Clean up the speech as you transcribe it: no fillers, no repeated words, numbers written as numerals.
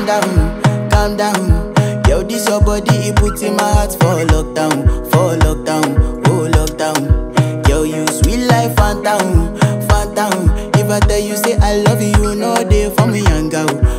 down, calm down. Yo, this your body, it puts in my heart for lockdown, oh lockdown. Yo, you sweet life, phantom, phantom. If I tell you say I love you, you know they for me, young girl.